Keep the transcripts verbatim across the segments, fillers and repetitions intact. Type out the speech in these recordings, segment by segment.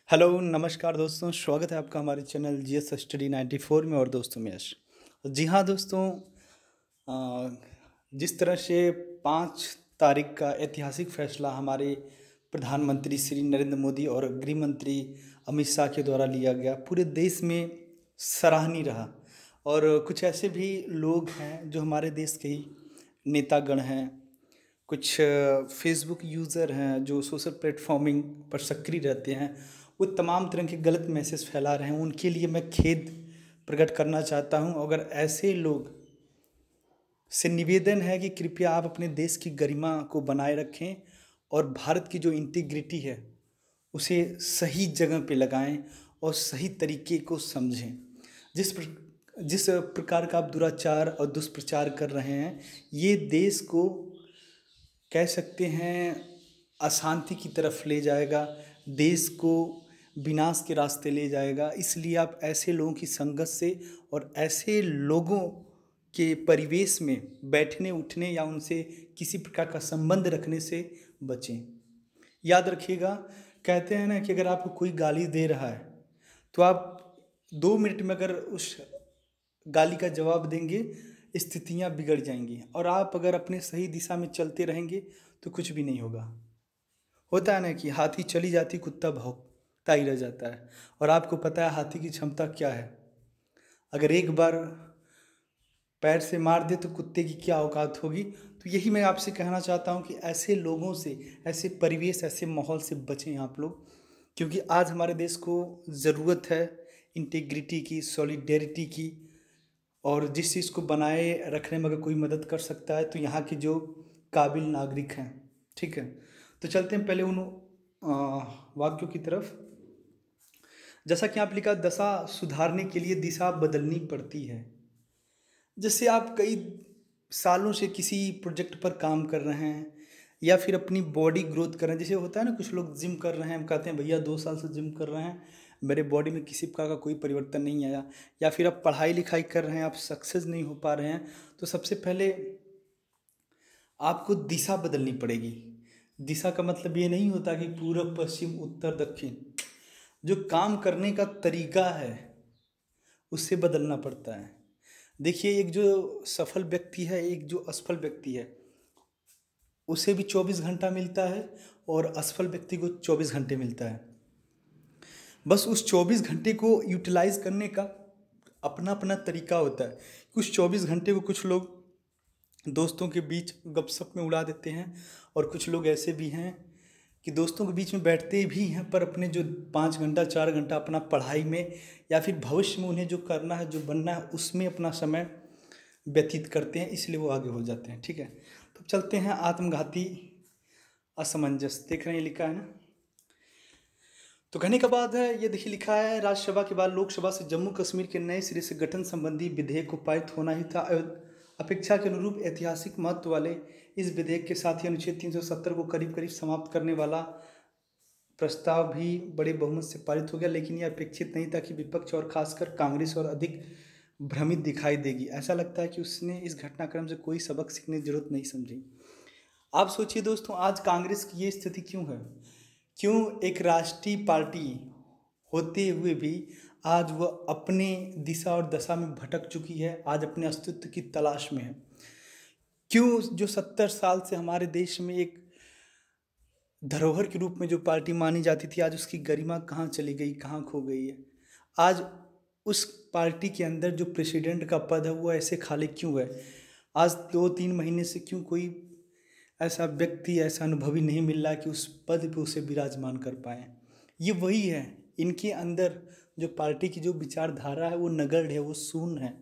Hello, नमस्कार दोस्तों, स्वागत है आपका हमारे channel GS study ninety four में। और दोस्तों में यश। जी हाँ दोस्तों, अ, जिस तरह से पाँच तारीख का ऐतिहासिक फैसला हमारे प्रधानमंत्री श्री नरेंद्र मोदी और गृह मंत्री अमित शाह के द्वारा लिया गया, पूरे देश में सराहनीय रहा। और कुछ ऐसे भी लोग हैं जो हमारे देश के ही नेतागण हैं, कुछ फेसबुक यूज़र हैं जो सोशल प्लेटफॉर्मिंग पर सक्रिय रहते हैं, वो तमाम तरह के गलत मैसेज फैला रहे हैं। उनके लिए मैं खेद प्रकट करना चाहता हूं। अगर ऐसे लोग से निवेदन है कि कृपया आप अपने देश की गरिमा को बनाए रखें और भारत की जो इंटीग्रिटी है उसे सही जगह पे लगाएं और सही तरीके को समझें। जिस प्र, जिस प्रकार का आप दुराचार और दुष्प्रचार कर रहे हैं, ये देश को कह सकते हैं अशांति की तरफ ले जाएगा, देश को विनाश के रास्ते ले जाएगा। इसलिए आप ऐसे लोगों की संगत से और ऐसे लोगों के परिवेश में बैठने उठने या उनसे किसी प्रकार का संबंध रखने से बचें। याद रखिएगा, कहते हैं ना कि अगर आपको कोई गाली दे रहा है तो आप दो मिनट में अगर उस गाली का जवाब देंगे, स्थितियां बिगड़ जाएंगी। और आप अगर अपने सही दिशा में चलते रहेंगे तो कुछ भी नहीं होगा। होता है ना कि हाथी चली जाती, कुत्ता भौंकता ही रह जाता है। और आपको पता है हाथी की क्षमता क्या है, अगर एक बार पैर से मार दे तो कुत्ते की क्या औकात होगी। तो यही मैं आपसे कहना चाहता हूँ कि ऐसे लोगों से, ऐसे परिवेश, ऐसे माहौल से बचें आप लोग, क्योंकि आज हमारे देश को ज़रूरत है इंटीग्रिटी की, सॉलिडेरिटी की। और जिस चीज़ को बनाए रखने में अगर कोई मदद कर सकता है तो यहाँ के जो काबिल नागरिक हैं, ठीक है। तो चलते हैं पहले उन वाक्यों की तरफ। जैसा कि आप लिखा, दशा सुधारने के लिए दिशा बदलनी पड़ती है। जैसे आप कई सालों से किसी प्रोजेक्ट पर काम कर रहे हैं या फिर अपनी बॉडी ग्रोथ कर रहे हैं। जैसे होता है ना, कुछ लोग जिम कर रहे हैं, हम कहते हैं भैया दो साल से जिम कर रहे हैं, मेरे बॉडी में किसी प्रकार का कोई परिवर्तन नहीं आया। या फिर आप पढ़ाई लिखाई कर रहे हैं, आप सक्सेस नहीं हो पा रहे हैं, तो सबसे पहले आपको दिशा बदलनी पड़ेगी। दिशा का मतलब ये नहीं होता कि पूर्व पश्चिम उत्तर दक्षिण, जो काम करने का तरीका है उससे बदलना पड़ता है। देखिए, एक जो सफल व्यक्ति है, एक जो असफल व्यक्ति है, उसे भी चौबीस घंटा मिलता है और असफल व्यक्ति को चौबीस घंटे मिलता है। बस उस चौबीस घंटे को यूटिलाइज करने का अपना अपना तरीका होता है। उस चौबीस घंटे को कुछ लोग दोस्तों के बीच गपशप में उड़ा देते हैं, और कुछ लोग ऐसे भी हैं कि दोस्तों के बीच में बैठते भी हैं पर अपने जो पाँच घंटा चार घंटा अपना पढ़ाई में या फिर भविष्य में उन्हें जो करना है, जो बनना है, उसमें अपना समय व्यतीत करते हैं, इसलिए वो आगे हो जाते हैं। ठीक है, तो चलते हैं आत्मघाती असमंजस। देख रहे हैं, लिखा है ना। तो कहने के बाद है, ये देखिए लिखा है, राज्यसभा के बाद लोकसभा से जम्मू कश्मीर के नए सिरे से गठन संबंधी विधेयक को पारित होना ही था। अपेक्षा के अनुरूप ऐतिहासिक महत्व वाले इस विधेयक के साथ ही अनुच्छेद तीन सौ सत्तर को करीब करीब समाप्त करने वाला प्रस्ताव भी बड़े बहुमत से पारित हो गया। लेकिन यह अपेक्षित नहीं था कि विपक्ष और खासकर कांग्रेस और अधिक भ्रमित दिखाई देगी। ऐसा लगता है कि उसने इस घटनाक्रम से कोई सबक सीखने की जरूरत नहीं समझी। आप सोचिए दोस्तों, आज कांग्रेस की ये स्थिति क्यों है? क्यों एक राष्ट्रीय पार्टी होते हुए भी आज वह अपने दिशा और दशा में भटक चुकी है, आज अपने अस्तित्व की तलाश में है? क्यों जो सत्तर साल से हमारे देश में एक धरोहर के रूप में जो पार्टी मानी जाती थी, आज उसकी गरिमा कहाँ चली गई, कहाँ खो गई है? आज उस पार्टी के अंदर जो प्रेसिडेंट का पद है वो ऐसे खाली क्यों है? आज दो तीन महीने से क्यों कोई ऐसा व्यक्ति, ऐसा अनुभवी नहीं मिल रहा कि उस पद पे उसे विराजमान कर पाए? ये वही है, इनके अंदर जो पार्टी की जो विचारधारा है वो नगण्य है, वो शून्य है।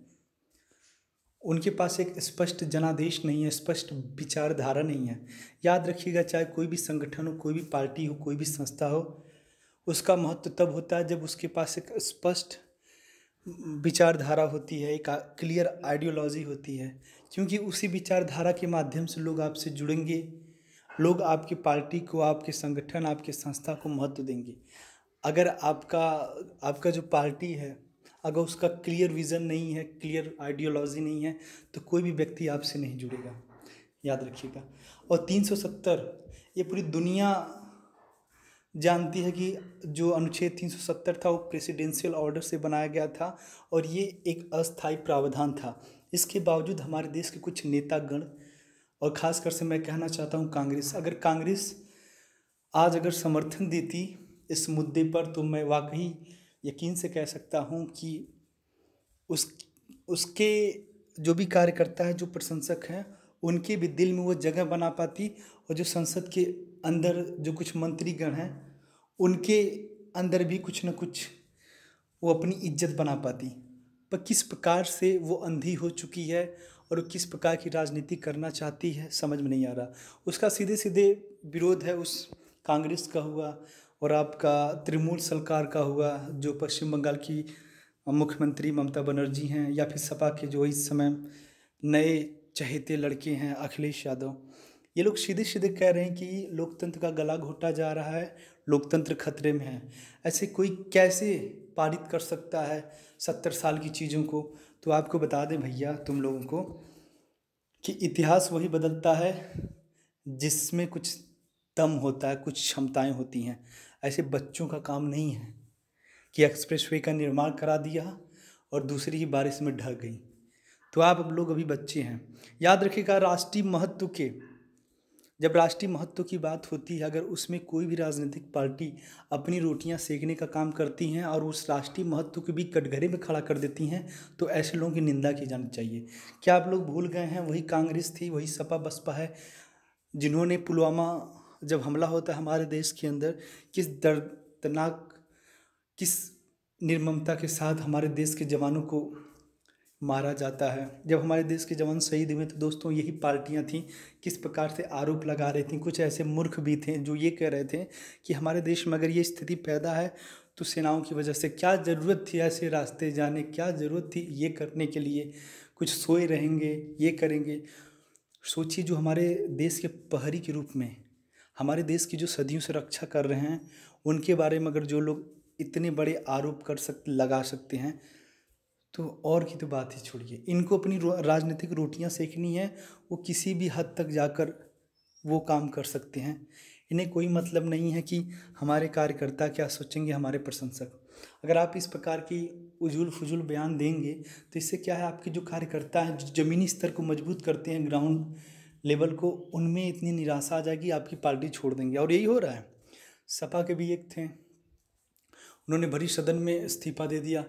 उनके पास एक स्पष्ट जनादेश नहीं है, स्पष्ट विचारधारा नहीं है। याद रखिएगा, चाहे कोई भी संगठन हो, कोई भी पार्टी हो, कोई भी संस्था हो, उसका महत्व तब होता है जब उसके पास एक स्पष्ट विचारधारा होती है, एक क्लियर आइडियोलॉजी होती है। क्योंकि उसी विचारधारा के माध्यम से लोग आपसे जुड़ेंगे, लोग आपकी पार्टी को, आपके संगठन, आपके संस्था को महत्व देंगे। अगर आपका आपका जो पार्टी है, अगर उसका क्लियर विज़न नहीं है, क्लियर आइडियोलॉजी नहीं है, तो कोई भी व्यक्ति आपसे नहीं जुड़ेगा। याद रखिएगा। और तीन सौ सत्तर ये पूरी दुनिया जानती है कि जो अनुच्छेद तीन सौ सत्तर था वो प्रेसिडेंशियल ऑर्डर से बनाया गया था और ये एक अस्थायी प्रावधान था। इसके बावजूद हमारे देश के कुछ नेतागण और ख़ासकर से मैं कहना चाहता हूँ कांग्रेस, अगर कांग्रेस आज अगर समर्थन देती इस मुद्दे पर तो मैं वाकई यकीन से कह सकता हूँ कि उस उसके जो भी कार्यकर्ता है, जो प्रशंसक हैं, उनके भी दिल में वो जगह बना पाती और जो संसद के अंदर जो कुछ मंत्रीगण हैं उनके अंदर भी कुछ न कुछ वो अपनी इज्जत बना पाती। पर किस प्रकार से वो अंधी हो चुकी है और वो किस प्रकार की राजनीति करना चाहती है समझ में नहीं आ रहा। उसका सीधे सीधे विरोध है उस कांग्रेस का हुआ और आपका तृणमूल सरकार का हुआ, जो पश्चिम बंगाल की मुख्यमंत्री ममता बनर्जी हैं, या फिर सपा के जो इस समय नए चहेते लड़के हैं अखिलेश यादव। ये लोग सीधे सीधे कह रहे हैं कि लोकतंत्र का गला घोटा जा रहा है, लोकतंत्र खतरे में है। ऐसे कोई कैसे पारित कर सकता है सत्तर साल की चीज़ों को। तो आपको बता दें भैया तुम लोगों को कि इतिहास वही बदलता है जिसमें कुछ दम होता है, कुछ क्षमताएं होती हैं। ऐसे बच्चों का काम नहीं है कि एक्सप्रेसवे का निर्माण करा दिया और दूसरी ही बारिश में ढह गई। तो आप अब लोग अभी बच्चे हैं। याद रखिएगा, राष्ट्रीय महत्व के जब राष्ट्रीय महत्व की बात होती है, अगर उसमें कोई भी राजनीतिक पार्टी अपनी रोटियां सेकने का काम करती हैं और उस राष्ट्रीय महत्व को भी कटघरे में खड़ा कर देती हैं, तो ऐसे लोगों की निंदा की जानी चाहिए। क्या आप लोग भूल गए हैं वही कांग्रेस थी, वही सपा बसपा है जिन्होंने पुलवामा जब हमला होता है हमारे देश के अंदर, किस दर्दनाक, किस निर्ममता के साथ हमारे देश के जवानों को मारा जाता है। जब हमारे देश के जवान शहीद हुए तो दोस्तों यही पार्टियां थीं किस प्रकार से आरोप लगा रही थीं। कुछ ऐसे मूर्ख भी थे जो ये कह रहे थे कि हमारे देश में अगर ये स्थिति पैदा है तो सेनाओं की वजह से। क्या ज़रूरत थी ऐसे रास्ते जाने, क्या ज़रूरत थी ये करने के लिए। कुछ सोए रहेंगे, ये करेंगे। सोचिए, जो हमारे देश के प्रहरी के रूप में हमारे देश की जो सदियों से रक्षा कर रहे हैं, उनके बारे में अगर जो लोग इतने बड़े आरोप कर सकते लगा सकते हैं, तो और की तो बात ही छोड़िए। इनको अपनी राजनीतिक रोटियां सेकनी है, वो किसी भी हद तक जाकर वो काम कर सकते हैं। इन्हें कोई मतलब नहीं है कि हमारे कार्यकर्ता क्या सोचेंगे, हमारे प्रशंसक। अगर आप इस प्रकार की उजूल फुजूल बयान देंगे तो इससे क्या है, आपके जो कार्यकर्ता हैं जो ज़मीनी स्तर को मजबूत करते हैं, ग्राउंड लेवल को, उनमें इतनी निराशा आ जाएगी आपकी पार्टी छोड़ देंगे। और यही हो रहा है। सपा के भी एक थे, उन्होंने भरी सदन में इस्तीफा दे दिया।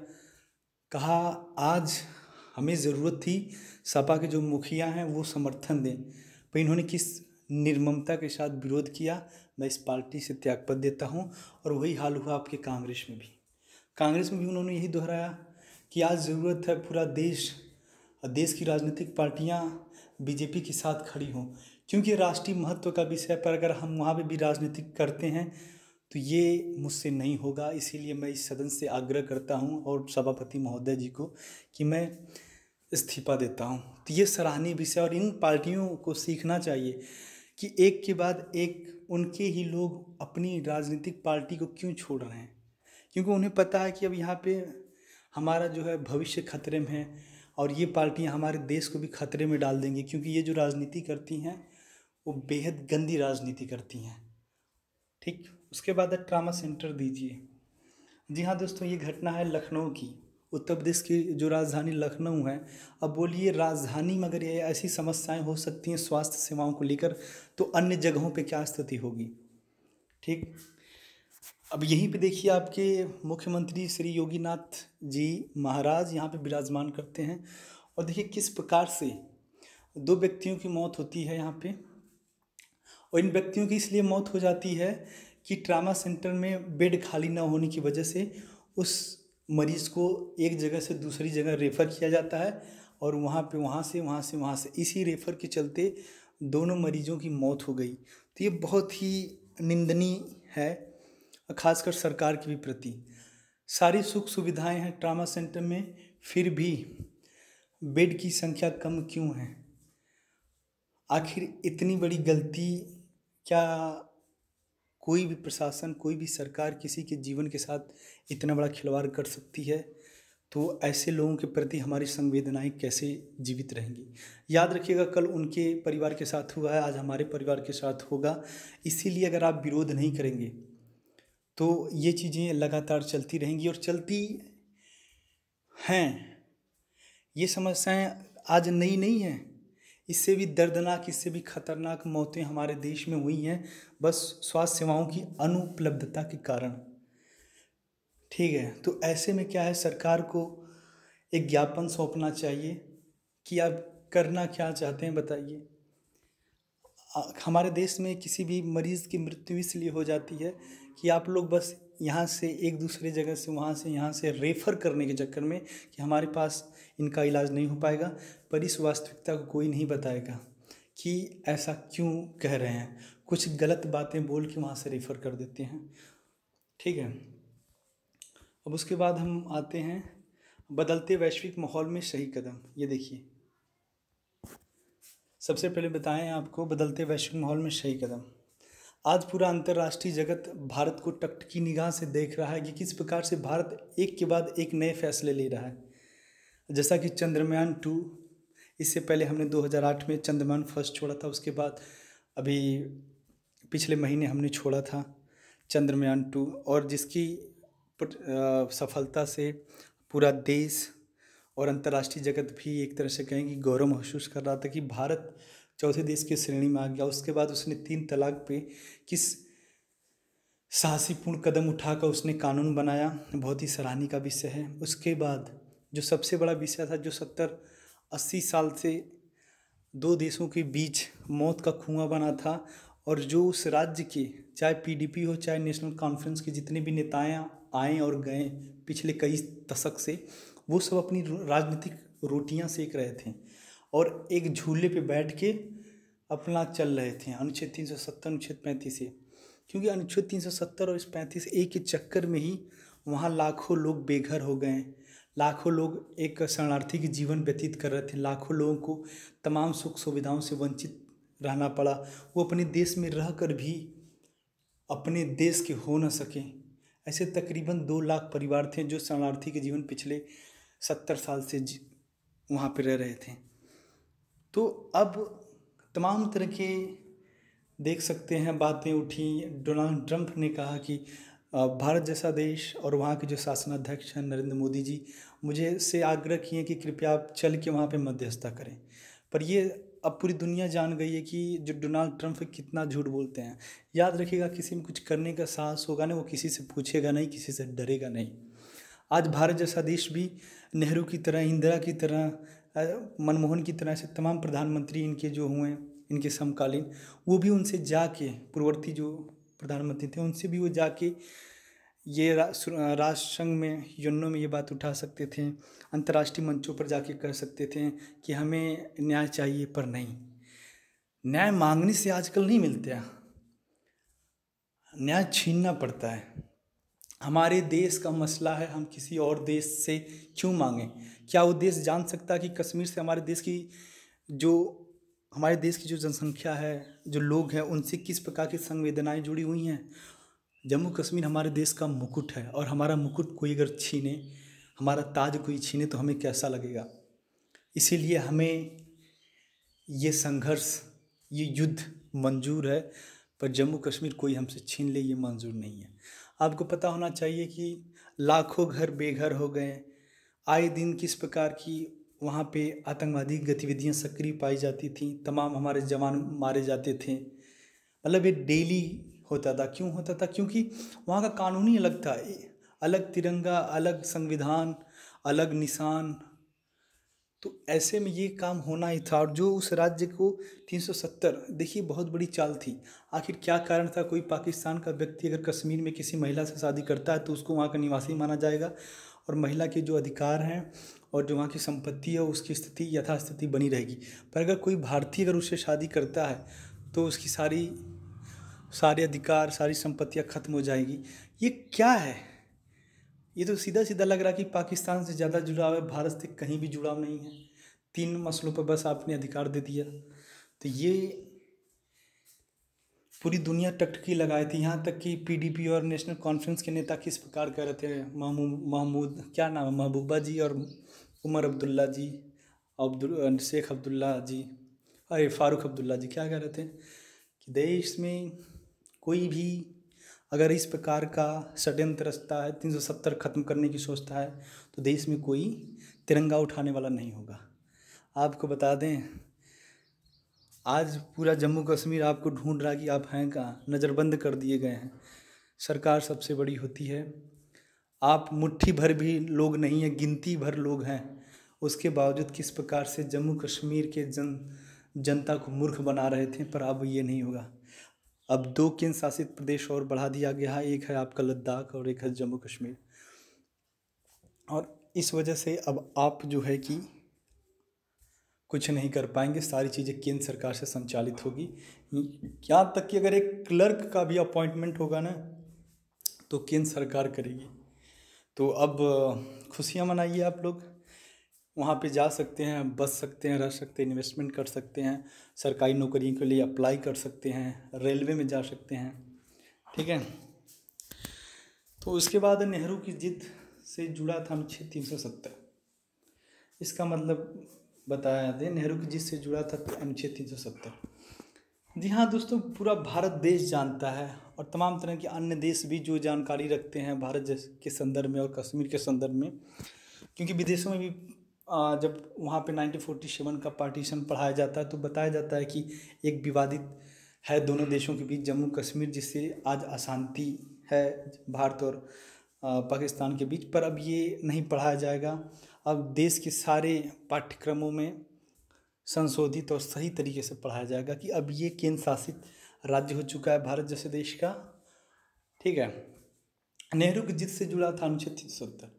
कहा आज हमें ज़रूरत थी सपा के जो मुखिया हैं वो समर्थन दें, पर इन्होंने किस निर्ममता के साथ विरोध किया। मैं इस पार्टी से त्यागपत्र देता हूं। और वही हाल हुआ आपके कांग्रेस में भी। कांग्रेस में भी उन्होंने यही दोहराया कि आज ज़रूरत है पूरा देश, देश की राजनीतिक पार्टियां बीजेपी के साथ खड़ी हों, क्योंकि राष्ट्रीय महत्व का विषय पर अगर हम वहाँ पे भी राजनीति करते हैं तो ये मुझसे नहीं होगा। इसीलिए मैं इस सदन से आग्रह करता हूं और सभापति महोदय जी को कि मैं इस्तीफा देता हूं। तो ये सराहनीय विषय, और इन पार्टियों को सीखना चाहिए कि एक के बाद एक उनके ही लोग अपनी राजनीतिक पार्टी को क्यों छोड़ रहे हैं, क्योंकि उन्हें पता है कि अब यहाँ पे हमारा जो है भविष्य खतरे में है और ये पार्टियाँ हमारे देश को भी खतरे में डाल देंगी, क्योंकि ये जो राजनीति करती हैं वो बेहद गंदी राजनीति करती हैं। ठीक, उसके बाद ट्रामा सेंटर दीजिए। जी हाँ दोस्तों, ये घटना है लखनऊ की। उत्तर प्रदेश की जो राजधानी लखनऊ है, अब बोलिए राजधानी में अगर ये ऐसी समस्याएं हो सकती हैं स्वास्थ्य सेवाओं को लेकर, तो अन्य जगहों पे क्या स्थिति होगी। ठीक, अब यहीं पे देखिए आपके मुख्यमंत्री श्री योगीनाथ जी महाराज यहाँ पे विराजमान करते हैं, और देखिए किस प्रकार से दो व्यक्तियों की मौत होती है यहाँ पे। और इन व्यक्तियों की इसलिए मौत हो जाती है कि ट्रामा सेंटर में बेड खाली ना होने की वजह से उस मरीज़ को एक जगह से दूसरी जगह रेफ़र किया जाता है, और वहाँ पे वहाँ से वहाँ से वहाँ से इसी रेफ़र के चलते दोनों मरीजों की मौत हो गई। तो ये बहुत ही निंदनीय है, खासकर सरकार के भी प्रति। सारी सुख सुविधाएं हैं ट्रामा सेंटर में, फिर भी बेड की संख्या कम क्यों है। आखिर इतनी बड़ी गलती क्या कोई भी प्रशासन, कोई भी सरकार किसी के जीवन के साथ इतना बड़ा खिलवाड़ कर सकती है? तो ऐसे लोगों के प्रति हमारी संवेदनाएं कैसे जीवित रहेंगी। याद रखिएगा, कल उनके परिवार के साथ हुआ है, आज हमारे परिवार के साथ होगा। इसीलिए अगर आप विरोध नहीं करेंगे तो ये चीज़ें लगातार चलती रहेंगी और चलती हैं। ये समस्याएं आज नई नहीं हैं, इससे भी दर्दनाक, इससे भी खतरनाक मौतें हमारे देश में हुई हैं, बस स्वास्थ्य सेवाओं की अनुपलब्धता के कारण। ठीक है, तो ऐसे में क्या है, सरकार को एक ज्ञापन सौंपना चाहिए कि आप करना क्या चाहते हैं बताइए। आ- हमारे देश में किसी भी मरीज़ की मृत्यु इसलिए हो जाती है कि आप लोग बस यहाँ से एक दूसरे जगह से, वहाँ से, यहाँ से रेफ़र करने के चक्कर में कि हमारे पास इनका इलाज नहीं हो पाएगा, पर इस वास्तविकता को कोई नहीं बताएगा कि ऐसा क्यों कह रहे हैं। कुछ गलत बातें बोल के वहाँ से रेफ़र कर देते हैं। ठीक है, अब उसके बाद हम आते हैं बदलते वैश्विक माहौल में सही कदम। ये देखिए, सबसे पहले बताएं आपको बदलते वैश्विक माहौल में सही कदम। आज पूरा अंतर्राष्ट्रीय जगत भारत को टकटकी निगाह से देख रहा है कि किस प्रकार से भारत एक के बाद एक नए फैसले ले रहा है। जैसा कि चंद्रयान टू, इससे पहले हमने दो हज़ार आठ में चंद्रयान फर्स्ट छोड़ा था, उसके बाद अभी पिछले महीने हमने छोड़ा था चंद्रयान टू, और जिसकी सफलता से पूरा देश और अंतर्राष्ट्रीय जगत भी एक तरह से कहें कि गौरव महसूस कर रहा था कि भारत चौथे देश की श्रेणी में आ गया। उसके बाद उसने तीन तलाक पे किस साहसीपूर्ण कदम उठाकर उसने कानून बनाया, बहुत ही सराहनीय का विषय है। उसके बाद जो सबसे बड़ा विषय था, जो सत्तर अस्सी साल से दो देशों के बीच मौत का कुआं बना था, और जो उस राज्य के, चाहे पीडीपी हो चाहे नेशनल कॉन्फ्रेंस के जितने भी नेताएं आए और गए पिछले कई दशक से, वो सब अपनी राजनीतिक रोटियां सेक रहे थे और एक झूले पे बैठ के अपना चल रहे थे अनुच्छेद तीन सौ सत्तर अनुच्छेद पैंतीस से। क्योंकि अनुच्छेद तीन सौ सत्तर और इस पैंतीस ए के चक्कर में ही वहाँ लाखों लोग बेघर हो गए, लाखों लोग एक शरणार्थी के जीवन व्यतीत कर रहे थे, लाखों लोगों को तमाम सुख सुविधाओं से वंचित रहना पड़ा। वो अपने देश में रह कर भी अपने देश के हो न सके। ऐसे तकरीबन दो लाख परिवार थे जो शरणार्थी के जीवन पिछले सत्तर साल से वहाँ पर रह रहे थे। तो अब तमाम तरह के देख सकते हैं बातें उठी। डोनाल्ड ट्रंप ने कहा कि भारत जैसा देश और वहाँ के जो शासनाध्यक्ष हैं नरेंद्र मोदी जी, मुझे से आग्रह किए कि कृपया आप चल के वहाँ पे मध्यस्थता करें। पर ये अब पूरी दुनिया जान गई है कि जो डोनाल्ड ट्रंप कितना झूठ बोलते हैं। याद रखिएगा, किसी में कुछ करने का साहस होगा ना, वो किसी से पूछेगा नहीं, किसी से डरेगा नहीं। आज भारत जैसा देश भी नेहरू की तरह, इंदिरा की तरह, मनमोहन की तरह से तमाम प्रधानमंत्री इनके जो हुए इनके समकालीन, वो भी उनसे जाके, पूर्ववर्ती जो प्रधानमंत्री थे उनसे भी वो जाके ये राष्ट्र संघ में, यूएनओ में ये बात उठा सकते थे, अंतर्राष्ट्रीय मंचों पर जाके कह सकते थे कि हमें न्याय चाहिए। पर नहीं, न्याय मांगने से आजकल नहीं मिलते हैं, न्याय छीनना पड़ता है। हमारे देश का मसला है, हम किसी और देश से क्यों मांगें? क्या वो देश जान सकता है कि कश्मीर से हमारे देश की जो हमारे देश की जो जनसंख्या है, जो लोग हैं, उनसे किस प्रकार की संवेदनाएं जुड़ी हुई हैं? जम्मू कश्मीर हमारे देश का मुकुट है, और हमारा मुकुट कोई अगर छीने, हमारा ताज कोई छीने तो हमें कैसा लगेगा? इसीलिए हमें ये संघर्ष, ये युद्ध मंजूर है, पर जम्मू कश्मीर कोई हमसे छीन ले ये मंजूर नहीं है। आपको पता होना चाहिए कि लाखों घर बेघर हो गए, आए दिन किस प्रकार की वहाँ पे आतंकवादी गतिविधियाँ सक्रिय पाई जाती थी, तमाम हमारे जवान मारे जाते थे। मतलब ये डेली होता था। क्यों होता था? क्योंकि वहाँ का कानून ही अलग था, अलग तिरंगा, अलग संविधान, अलग निशान। तो ऐसे में ये काम होना ही था। और जो उस राज्य को तीन सौ सत्तर, देखिए बहुत बड़ी चाल थी। आखिर क्या कारण था? कोई पाकिस्तान का व्यक्ति अगर कश्मीर में किसी महिला से शादी करता है तो उसको वहाँ का निवासी माना जाएगा, और महिला के जो अधिकार हैं और जो वहाँ की संपत्ति है उसकी स्थिति यथास्थिति बनी रहेगी। पर अगर कोई भारतीय अगर उससे शादी करता है तो उसकी सारी सारे अधिकार, सारी संपत्तियाँ खत्म हो जाएगी। ये क्या है? ये तो सीधा सीधा लग रहा है कि पाकिस्तान से ज़्यादा जुड़ाव है, भारत से कहीं भी जुड़ाव नहीं है। तीन मसलों पर बस आपने अधिकार दे दिया। तो ये पूरी दुनिया टकटकी लगाई थी। यहाँ तक कि पीडीपी और नेशनल कॉन्फ्रेंस के नेता किस प्रकार कह रहे थे, महमूद महमूद क्या नाम है, महबूबा जी और उमर अब्दुल्ला जी, अब्दुल शेख अब्दुल्ला जी, अरे फ़ारूक अब्दुल्ला जी, क्या कह रहे थे कि देश में कोई भी अगर इस प्रकार का षड्यंत्र रचता है, तीन सौ सत्तर खत्म करने की सोचता है, तो देश में कोई तिरंगा उठाने वाला नहीं होगा। आपको बता दें, आज पूरा जम्मू कश्मीर आपको ढूंढ रहा कि आप हैं कहाँ, नज़रबंद कर दिए गए हैं। सरकार सबसे बड़ी होती है, आप मुट्ठी भर भी लोग नहीं हैं, गिनती भर लोग हैं, उसके बावजूद किस प्रकार से जम्मू कश्मीर के जन जनता को मूर्ख बना रहे थे। पर अब ये नहीं होगा। अब दो केंद्र शासित प्रदेश और बढ़ा दिया गया है, एक है आपका लद्दाख और एक है जम्मू कश्मीर। और इस वजह से अब आप जो है कि कुछ नहीं कर पाएंगे, सारी चीज़ें केंद्र सरकार से संचालित होगी। यहाँ तक कि अगर एक क्लर्क का भी अपॉइंटमेंट होगा ना, तो केंद्र सरकार करेगी। तो अब खुशियाँ मनाइए, आप लोग वहाँ पे जा सकते हैं, बस सकते हैं, रह सकते हैं, इन्वेस्टमेंट कर सकते हैं, सरकारी नौकरियों के लिए अप्लाई कर सकते हैं, रेलवे में जा सकते हैं, ठीक है। तो उसके बाद नेहरू की जिद से जुड़ा था अनुच्छेद तीन सौ सत्तर। इसका मतलब बताया दे, नेहरू की जिद से जुड़ा था अनुच्छेद तीन सौ सत्तर। जी हाँ दोस्तों, पूरा भारत देश जानता है और तमाम तरह के अन्य देश भी जो जानकारी रखते हैं भारत के संदर्भ में और कश्मीर के संदर्भ में, क्योंकि विदेशों में भी जब वहाँ पे नाइनटीन फोर्टी सेवन का पार्टीशन पढ़ाया जाता है तो बताया जाता है कि एक विवादित है दोनों देशों के बीच जम्मू कश्मीर, जिससे आज अशांति है भारत और पाकिस्तान के बीच। पर अब ये नहीं पढ़ाया जाएगा। अब देश के सारे पाठ्यक्रमों में संशोधित और सही तरीके से पढ़ाया जाएगा कि अब ये केंद्र शासित राज्य हो चुका है भारत जैसे देश का, ठीक है। नेहरू की जिद से जुड़ा था अनुच्छेद तीन सौ सत्तर।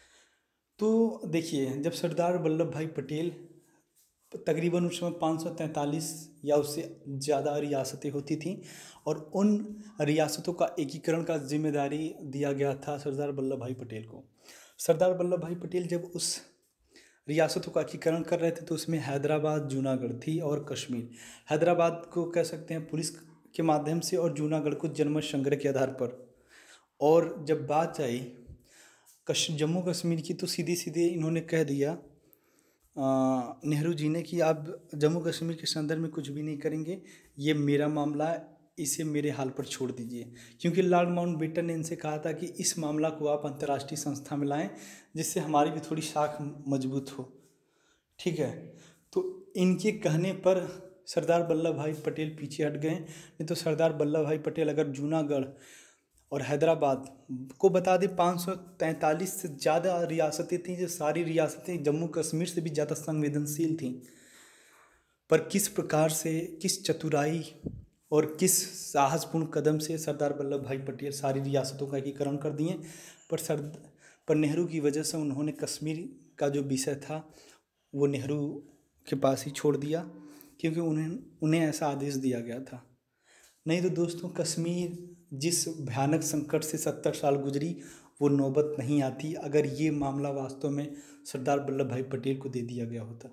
तो देखिए, जब सरदार वल्लभ भाई पटेल, तकरीबन उस समय पाँच सौ तैंतालीस या उससे ज़्यादा रियासतें होती थीं और उन रियासतों का एकीकरण का जिम्मेदारी दिया गया था सरदार वल्लभ भाई पटेल को। सरदार वल्लभ भाई पटेल जब उस रियासतों का एकीकरण कर रहे थे तो उसमें हैदराबाद, जूनागढ़ थी और कश्मीर। हैदराबाद को कह सकते हैं पुलिस के माध्यम से और जूनागढ़ को जनमत संग्रह के आधार पर। और जब बात आई कश जम्मू कश्मीर की तो सीधे सीधे इन्होंने कह दिया नेहरू जी ने कि आप जम्मू कश्मीर के संदर्भ में कुछ भी नहीं करेंगे, ये मेरा मामला है, इसे मेरे हाल पर छोड़ दीजिए। क्योंकि लॉर्ड माउंटबेटन ने इनसे कहा था कि इस मामला को आप अंतर्राष्ट्रीय संस्था में लाएं जिससे हमारी भी थोड़ी साख मजबूत हो, ठीक है। तो इनके कहने पर सरदार वल्लभ भाई पटेल पीछे हट गए। नहीं तो सरदार वल्लभ भाई पटेल अगर जूनागढ़ और हैदराबाद को बता दें, पाँच सौ तैंतालीस से ज़्यादा रियासतें थीं, जो सारी रियासतें जम्मू कश्मीर से भी ज़्यादा संवेदनशील थीं। पर किस प्रकार से, किस चतुराई और किस साहसपूर्ण कदम से सरदार वल्लभ भाई पटेल सारी रियासतों का एकीकरण कर दिए। पर सर पर नेहरू की वजह से उन्होंने कश्मीर का जो विषय था वो नेहरू के पास ही छोड़ दिया, क्योंकि उन्हें उन्हें ऐसा आदेश दिया गया था। नहीं तो दोस्तों, कश्मीर जिस भयानक संकट से सत्तर साल गुजरी वो नौबत नहीं आती अगर ये मामला वास्तव में सरदार वल्लभ भाई पटेल को दे दिया गया होता।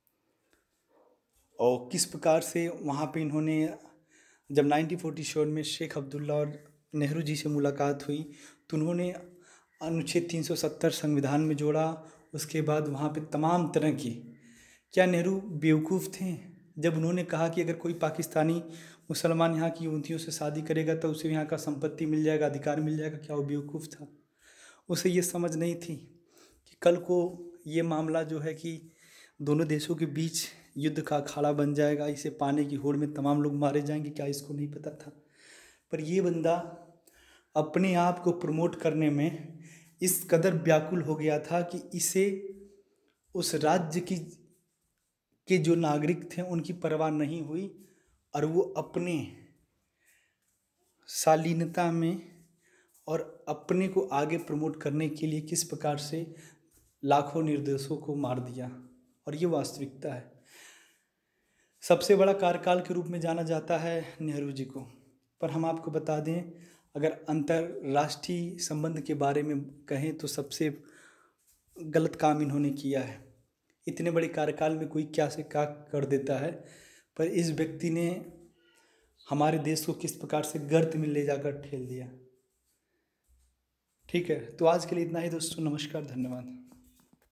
और किस प्रकार से वहाँ पे इन्होंने जब नाइनटीन फोर्टी सेवन में शेख अब्दुल्ला और नेहरू जी से मुलाकात हुई तो उन्होंने अनुच्छेद तीन सौ सत्तर संविधान में जोड़ा। उसके बाद वहाँ पे तमाम तरह की, क्या नेहरू बेवकूफ़ थे जब उन्होंने कहा कि अगर कोई पाकिस्तानी मुसलमान यहाँ की युवतियों से शादी करेगा तो उसे यहाँ का संपत्ति मिल जाएगा, अधिकार मिल जाएगा? क्या वो बेवकूफ़ था? उसे ये समझ नहीं थी कि कल को ये मामला जो है कि दोनों देशों के बीच युद्ध का अखाड़ा बन जाएगा, इसे पाने की होड़ में तमाम लोग मारे जाएंगे? क्या इसको नहीं पता था? पर ये बंदा अपने आप को प्रमोट करने में इस कदर व्याकुल हो गया था कि इसे उस राज्य की के जो नागरिक थे उनकी परवाह नहीं हुई और वो अपने शालीनता में और अपने को आगे प्रमोट करने के लिए किस प्रकार से लाखों निर्दोषों को मार दिया। और ये वास्तविकता है। सबसे बड़ा कार्यकाल के रूप में जाना जाता है नेहरू जी को। पर हम आपको बता दें, अगर अंतर्राष्ट्रीय संबंध के बारे में कहें तो सबसे गलत काम इन्होंने किया है। इतने बड़े कार्यकाल में कोई क्या से क्या कर देता है, पर इस व्यक्ति ने हमारे देश को किस प्रकार से गर्त में ले जाकर ठेल दिया। ठीक है, तो आज के लिए इतना ही दोस्तों। नमस्कार, धन्यवाद।